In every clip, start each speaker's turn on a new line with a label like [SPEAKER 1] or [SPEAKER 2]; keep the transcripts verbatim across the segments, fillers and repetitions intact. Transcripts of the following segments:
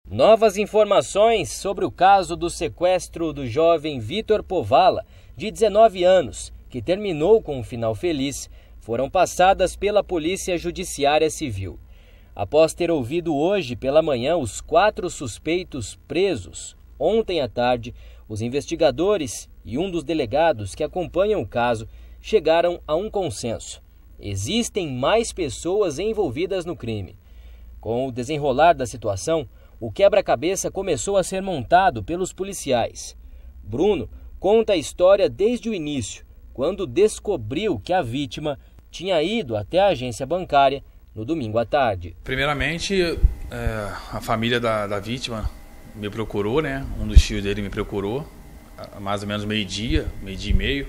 [SPEAKER 1] Novas informações sobre o caso do sequestro do jovem Vitor Povala, de dezenove anos, que terminou com um final feliz, foram passadas pela Polícia Judiciária Civil. Após ter ouvido hoje pela manhã os quatro suspeitos presos, ontem à tarde, os investigadores e um dos delegados que acompanham o caso chegaram a um consenso. Existem mais pessoas envolvidas no crime. Com o desenrolar da situação, o quebra-cabeça começou a ser montado pelos policiais. Bruno conta a história desde o início, quando descobriu que a vítima tinha ido até a agência bancária no domingo à tarde.
[SPEAKER 2] Primeiramente, é, a família da, da vítima me procurou, né? Um dos tios dele me procurou, a mais ou menos meio-dia, meio-dia e meio,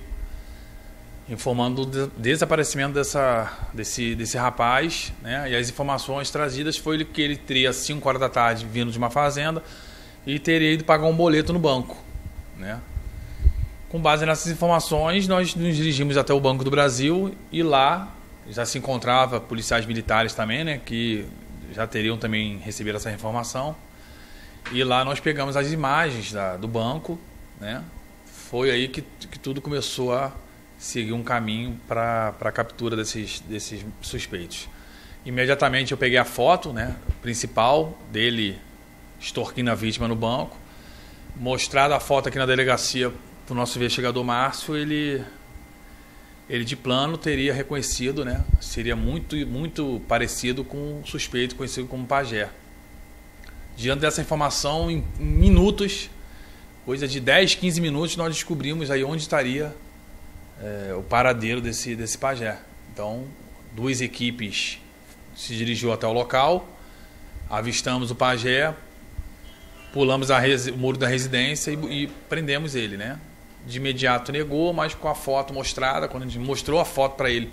[SPEAKER 2] informando do desaparecimento dessa, desse, desse rapaz, né? E as informações trazidas foi que ele teria às cinco horas da tarde vindo de uma fazenda e teria ido pagar um boleto no banco, né? Com base nessas informações, nós nos dirigimos até o Banco do Brasil e lá já se encontrava policiais militares também, né? Que já teriam também recebido essa informação. E lá nós pegamos as imagens da, do banco, né? Foi aí que, que tudo começou a seguir um caminho para a captura desses, desses suspeitos. Imediatamente eu peguei a foto, né, principal dele extorquindo a vítima no banco, mostrada a foto aqui na delegacia para o nosso investigador Márcio, ele, ele de plano teria reconhecido, né, seria muito, muito parecido com o suspeito conhecido como Pajé. Diante dessa informação, em minutos, coisa de dez, quinze minutos, nós descobrimos aí onde estaria É, o paradeiro desse, desse Pajé. Então, duas equipes se dirigiu até o local, avistamos o Pajé, pulamos a o muro da residência e, e prendemos ele, né? De imediato negou, mas com a foto mostrada, quando a gente mostrou a foto para ele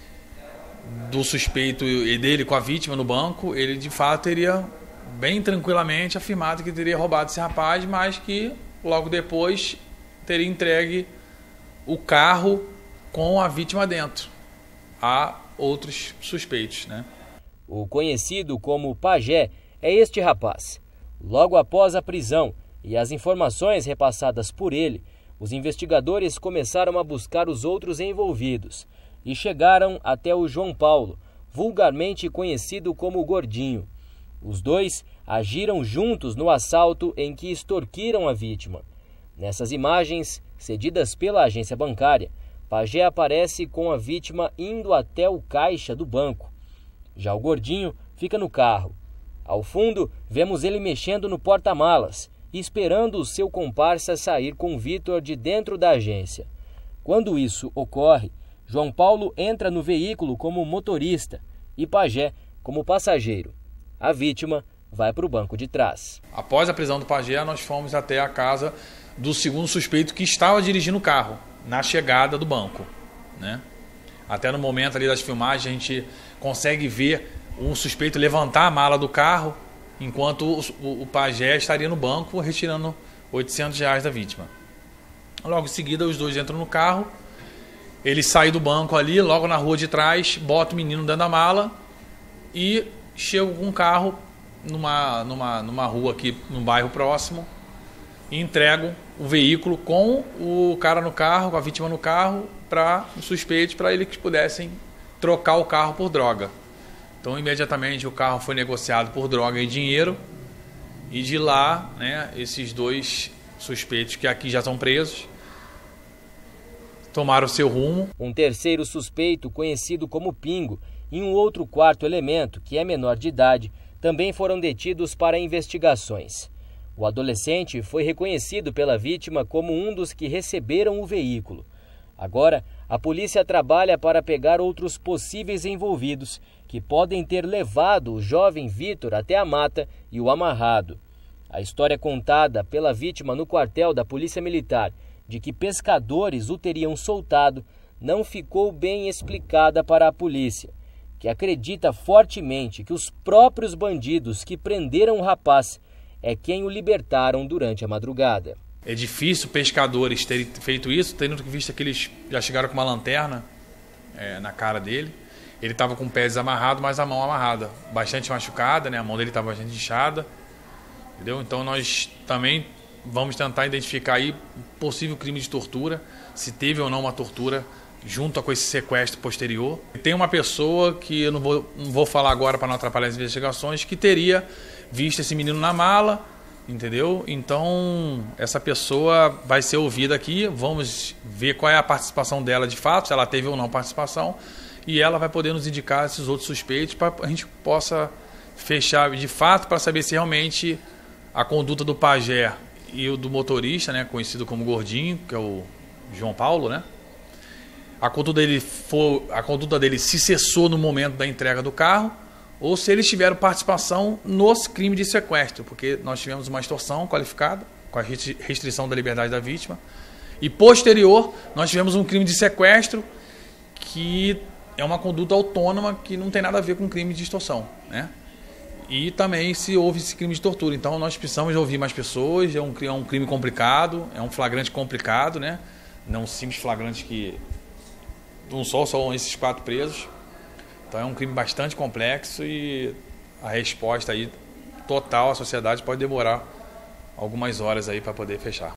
[SPEAKER 2] do suspeito e dele com a vítima no banco, ele de fato teria bem tranquilamente afirmado que teria roubado esse rapaz, mas que logo depois teria entregue o carro com a vítima dentro a outros suspeitos, né?
[SPEAKER 1] O conhecido como Pajé é este rapaz. Logo após a prisão e as informações repassadas por ele, os investigadores começaram a buscar os outros envolvidos e chegaram até o João Paulo, vulgarmente conhecido como Gordinho. Os dois agiram juntos no assalto em que extorquiram a vítima. Nessas imagens, cedidas pela agência bancária, Pajé aparece com a vítima indo até o caixa do banco. Já o Gordinho fica no carro. Ao fundo, vemos ele mexendo no porta-malas e esperando o seu comparsa sair com Vitor de dentro da agência. Quando isso ocorre, João Paulo entra no veículo como motorista e Pajé como passageiro. A vítima vai para o banco de trás.
[SPEAKER 2] Após a prisão do Pajé, nós fomos até a casa do segundo suspeito que estava dirigindo o carro na chegada do banco, né? Até no momento ali das filmagens a gente consegue ver um suspeito levantar a mala do carro enquanto o, o, o Pajé estaria no banco retirando oitocentos reais da vítima. Logo em seguida os dois entram no carro, ele sai do banco ali, logo na rua de trás, bota o menino dentro da mala e chega com um carro numa, numa, numa rua aqui, num bairro próximo, e entregam o veículo com o cara no carro, com a vítima no carro, para os suspeitos, para eles que pudessem trocar o carro por droga. Então, imediatamente, o carro foi negociado por droga e dinheiro, e de lá, né, esses dois suspeitos, que aqui já estão presos, tomaram seu rumo.
[SPEAKER 1] Um terceiro suspeito, conhecido como Pingo, e um outro quarto elemento, que é menor de idade, também foram detidos para investigações. O adolescente foi reconhecido pela vítima como um dos que receberam o veículo. Agora, a polícia trabalha para pegar outros possíveis envolvidos que podem ter levado o jovem Vitor até a mata e o amarrado. A história contada pela vítima no quartel da Polícia Militar de que pescadores o teriam soltado não ficou bem explicada para a polícia, que acredita fortemente que os próprios bandidos que prenderam o rapaz é quem o libertaram durante a madrugada.
[SPEAKER 2] É difícil pescadores terem feito isso, tendo visto que eles já chegaram com uma lanterna é, na cara dele. Ele estava com o pé desamarrado, mas a mão amarrada, bastante machucada, né? A mão dele estava bastante inchada. entendeu? Então nós também vamos tentar identificar aí possível crime de tortura, se teve ou não uma tortura junto com esse sequestro posterior. Tem uma pessoa que eu não vou, não vou falar agora para não atrapalhar as investigações, que teria visto esse menino na mala, entendeu? Então essa pessoa vai ser ouvida aqui, vamos ver qual é a participação dela de fato, se ela teve ou não participação, e ela vai poder nos indicar esses outros suspeitos para a gente possa fechar de fato, para saber se realmente a conduta do pajé e o do motorista, né, conhecido como Gordinho, que é o João Paulo, né? A conduta dele for, a conduta dele se cessou no momento da entrega do carro, ou se eles tiveram participação nos crimes de sequestro, porque nós tivemos uma extorsão qualificada, com a restrição da liberdade da vítima, e posterior nós tivemos um crime de sequestro que é uma conduta autônoma que não tem nada a ver com crime de extorsão, né? E também se houve esse crime de tortura. Então nós precisamos ouvir mais pessoas, é um, é um crime complicado, é um flagrante complicado, né? Não simples flagrante que um só, só esses quatro presos. Então é um crime bastante complexo e a resposta aí total à sociedade pode demorar algumas horas aí para poder fechar.